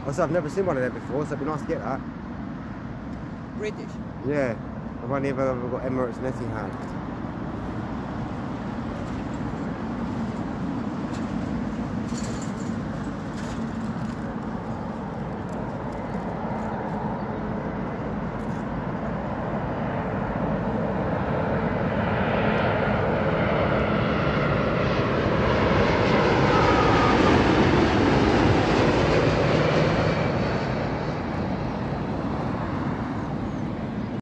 Also, I've never seen one of them before, so it'd be nice to get that. British. Yeah. I've only ever got Emirates and Etihad.